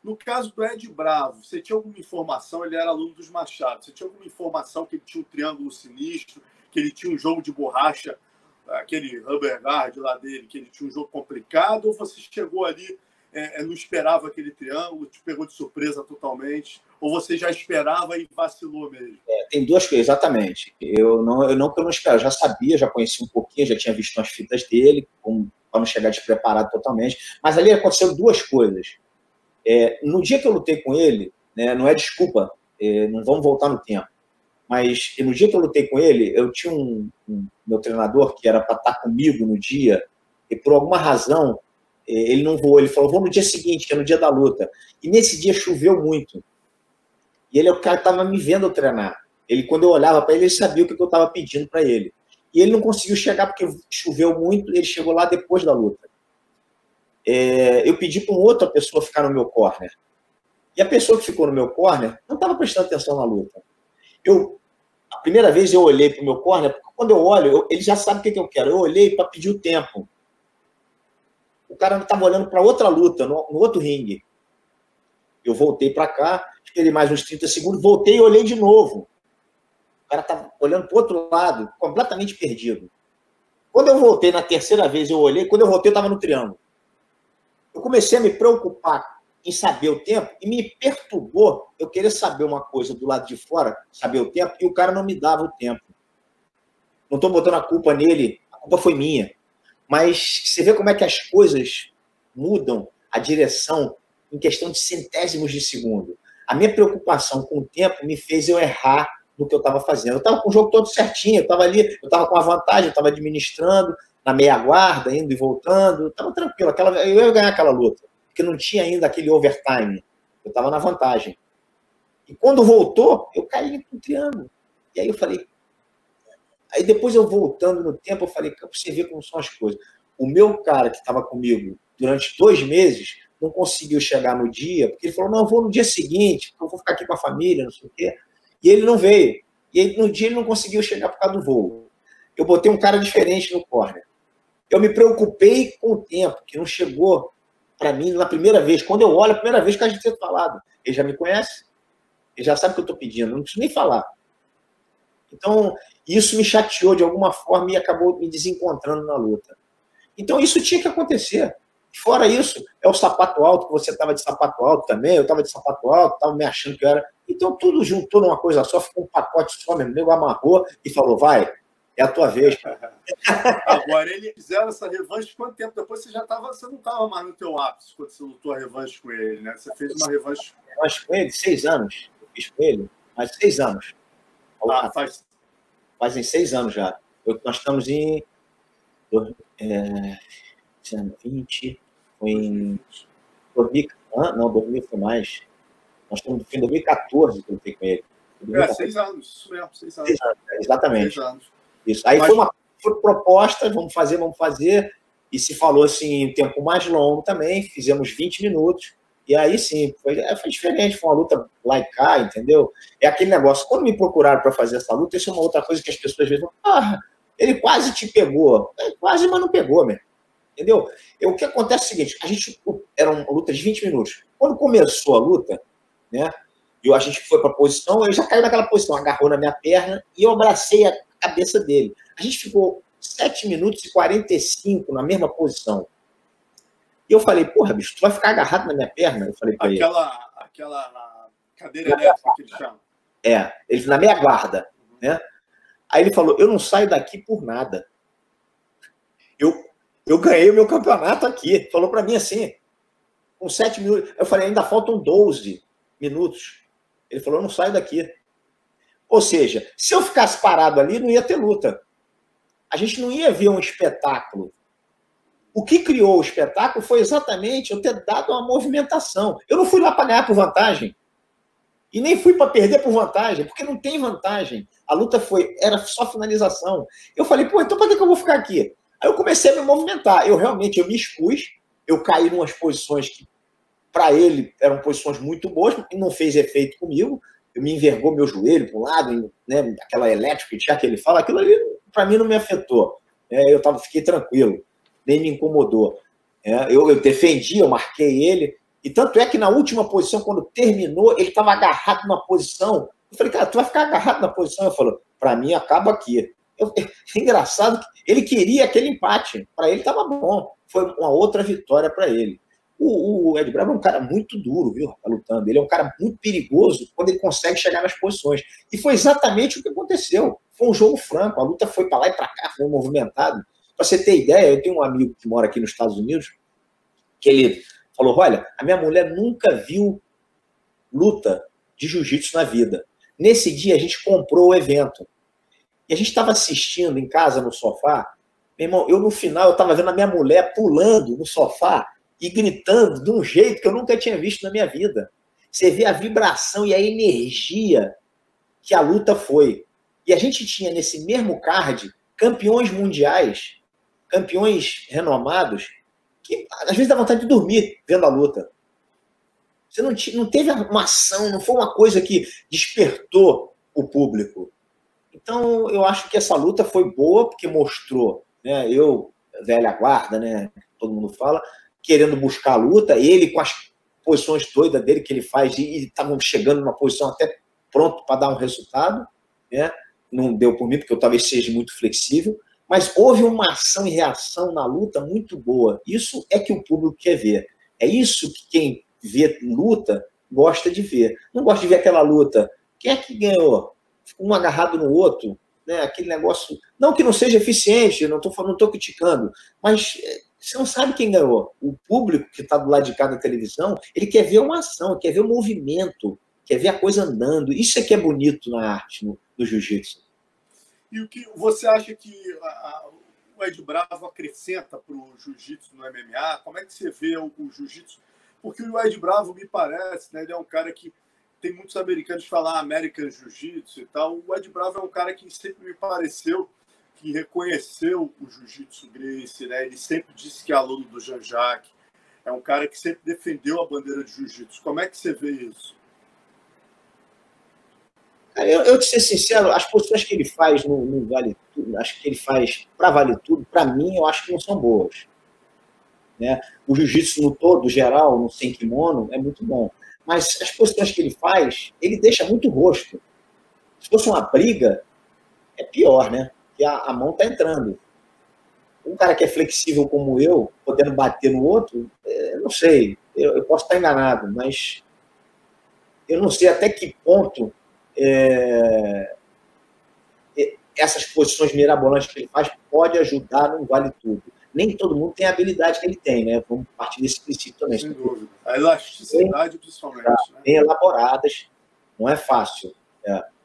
No caso do Ed Bravo, você tinha alguma informação? Ele era aluno dos Machado. Você tinha alguma informação que ele tinha um triângulo sinistro, que ele tinha um jogo de borracha, aquele rubber guard lá dele, que ele tinha um jogo complicado? Ou você chegou ali, não esperava aquele triângulo, te pegou de surpresa totalmente? Ou você já esperava e vacilou mesmo? Tem duas coisas, exatamente. Eu não esperava, já sabia, já conhecia um pouquinho, já tinha visto umas fitas dele, para não chegar despreparado totalmente. Mas ali aconteceu duas coisas. No dia que eu lutei com ele, né, não é desculpa, não vamos voltar no tempo, mas no dia que eu lutei com ele, eu tinha meu treinador que era para estar comigo no dia, e por alguma razão ele não voou, ele falou, vou no dia seguinte, que é no dia da luta. E nesse dia choveu muito. E ele é o cara que estava me vendo eu treinar. Quando eu olhava para ele, ele sabia o que eu estava pedindo para ele. E ele não conseguiu chegar porque choveu muito, ele chegou lá depois da luta. Eu pedi para uma outra pessoa ficar no meu corner. E a pessoa que ficou no meu corner não estava prestando atenção na luta. A primeira vez eu olhei para o meu corner, porque quando eu olho, ele já sabe o que eu quero. Eu olhei para pedir o tempo. O cara estava olhando para outra luta, no outro ringue. Eu voltei para cá, esperei mais uns 30 segundos, voltei e olhei de novo. O cara estava olhando para o outro lado, completamente perdido. Quando eu voltei na terceira vez, eu olhei, quando eu voltei, eu estava no triângulo. Eu comecei a me preocupar em saber o tempo e me perturbou eu querer saber uma coisa do lado de fora, saber o tempo, e o cara não me dava o tempo. Não estou botando a culpa nele, a culpa foi minha. Mas você vê como é que as coisas mudam a direção em questão de centésimos de segundo. A minha preocupação com o tempo me fez eu errar no que eu estava fazendo. Eu estava com o jogo todo certinho, eu estava ali, eu estava com a vantagem, eu estava administrando, na meia guarda, indo e voltando, estava tranquilo. Eu ia ganhar aquela luta, porque não tinha ainda aquele overtime. Eu estava na vantagem. E quando voltou, eu caí no triângulo. E aí eu falei... Aí depois eu voltando no tempo, eu falei, para você ver como são as coisas. O meu cara que estava comigo durante 2 meses não conseguiu chegar no dia, porque ele falou, não, eu vou no dia seguinte, porque eu vou ficar aqui com a família, não sei o quê. E ele não veio. E aí, no dia ele não conseguiu chegar por causa do voo. Eu botei um cara diferente no corner. Eu me preocupei com o tempo, que não chegou para mim na primeira vez. Quando eu olho, a primeira vez que a gente tem falado. Ele já me conhece, ele já sabe o que eu estou pedindo, não preciso nem falar. Então, isso me chateou de alguma forma e acabou me desencontrando na luta. Então, isso tinha que acontecer. Fora isso, é o sapato alto, que você estava de sapato alto também, eu estava de sapato alto, estava me achando que eu era... Então, tudo juntou numa coisa só, ficou um pacote só mesmo. O nego amarrou e falou, vai, é a tua vez. Agora, eles fizeram essa revanche quanto tempo? Depois você não estava mais no teu ápice quando você lutou a revanche com ele, né? Você fez uma revanche... Com ele, 6 anos. Eu fiz com ele, mais 6 anos. Fazem 6 anos já. Nós estamos em 2020, foi em 2000, não, 2000 foi mais. Nós estamos em 2014 que eu lutei com ele. 6 anos, isso mesmo, 6 anos. 6 anos, exatamente. 6 anos. Isso. Aí foi proposta, vamos fazer, e se falou assim, um tempo mais longo também, fizemos 20 minutos, e aí sim, foi diferente, foi uma luta lá e cá, entendeu? É aquele negócio, quando me procuraram para fazer essa luta, isso é uma outra coisa que as pessoas às vezes falam, ele quase te pegou. Quase, mas não pegou, mesmo. Entendeu? O que acontece é o seguinte, era uma luta de 20 minutos. Quando começou a luta, né, a gente foi para a posição, eu já caí naquela posição, agarrou na minha perna e eu abracei a cabeça dele. A gente ficou 7 minutos e 45 na mesma posição. E eu falei, porra, bicho, tu vai ficar agarrado na minha perna? Eu falei pra ele. Aquela cadeira elétrica que ele chama. Ele na meia guarda, né? Aí ele falou, eu não saio daqui por nada. Eu ganhei o meu campeonato aqui. Falou pra mim assim, com 7 minutos. Eu falei, ainda faltam 12 minutos. Ele falou, eu não saio daqui. Ou seja, se eu ficasse parado ali, não ia ter luta. A gente não ia ver um espetáculo. O que criou o espetáculo foi exatamente eu ter dado uma movimentação. Eu não fui lá para ganhar por vantagem. E nem fui para perder por vantagem, porque não tem vantagem. A luta era só finalização. Eu falei, pô, então para que eu vou ficar aqui? Aí eu comecei a me movimentar. Eu me expus, eu caí em umas posições que, para ele, eram posições muito boas, e não fez efeito comigo. Eu me envergou meu joelho para um lado, né, aquela elétrica que ele fala, aquilo ali, para mim, não me afetou. Fiquei tranquilo, nem me incomodou. Eu defendi, eu marquei ele, E tanto é que na última posição, quando terminou, ele estava agarrado numa posição. Eu falei, cara, tu vai ficar agarrado na posição? Eu falei, para mim, acaba aqui. É engraçado que ele queria aquele empate. Para ele estava bom. Foi uma outra vitória para ele. O Ed Bravo é um cara muito duro, viu? Tá lutando. Ele é um cara muito perigoso quando ele consegue chegar nas posições. E foi exatamente o que aconteceu. Foi um jogo franco. A luta foi para lá e para cá, foi movimentado. Para você ter ideia, eu tenho um amigo que mora aqui nos Estados Unidos, que ele falou, olha, a minha mulher nunca viu luta de jiu-jitsu na vida. Nesse dia, a gente comprou o evento. E a gente estava assistindo em casa, no sofá. Meu irmão, no final, eu estava vendo a minha mulher pulando no sofá e gritando de um jeito que eu nunca tinha visto na minha vida. Você vê a vibração e a energia que a luta foi. E a gente tinha, nesse mesmo card, campeões mundiais, campeões renomados, que às vezes dá vontade de dormir vendo a luta. Você não teve uma ação, não foi uma coisa que despertou o público. Então, eu acho que essa luta foi boa, porque mostrou, né, eu, velha guarda, né, todo mundo fala, querendo buscar a luta, ele com as posições doidas dele que ele faz, e estavam chegando numa posição até pronto para dar um resultado, né? Não deu por mim, porque eu talvez seja muito flexível, mas houve uma ação e reação na luta muito boa. Isso é que o público quer ver. É isso que quem vê luta gosta de ver. Não gosta de ver aquela luta. Quem é que ganhou? Um agarrado no outro, né? Aquele negócio... Não que não seja eficiente, não estou criticando, mas você não sabe quem ganhou. O público que está do lado de cada televisão, ele quer ver uma ação, quer ver o movimento, quer ver a coisa andando. Isso é que é bonito na arte, no jiu-jitsu. E o que você acha que o Ed Bravo acrescenta para o jiu-jitsu no MMA? Como é que você vê o jiu-jitsu? Porque o Ed Bravo, me parece, né, ele é um cara que tem muitos americanos que falam American Jiu-Jitsu e tal. O Ed Bravo é um cara que sempre me pareceu que reconheceu o jiu-jitsu Gracie, né? Ele sempre disse que é aluno do Jean-Jacques. É um cara que sempre defendeu a bandeira de jiu-jitsu. Como é que você vê isso? Eu, te ser sincero, as posições que ele faz no Vale Tudo, acho que ele faz para Vale Tudo, para mim, eu acho que não são boas. Né? O jiu-jitsu no todo, geral, no sem kimono, é muito bom. Mas as posições que ele faz, ele deixa muito rosto. Se fosse uma briga, é pior, né? Porque a mão está entrando. Um cara que é flexível como eu, podendo bater no outro, não sei, eu posso estar enganado, mas eu não sei até que ponto essas posições mirabolantes que ele faz pode ajudar no Vale Tudo. Nem todo mundo tem a habilidade que ele tem, né? Vamos partir desse princípio também. Sem dúvida. A elasticidade, principalmente. Bem elaboradas, não é fácil.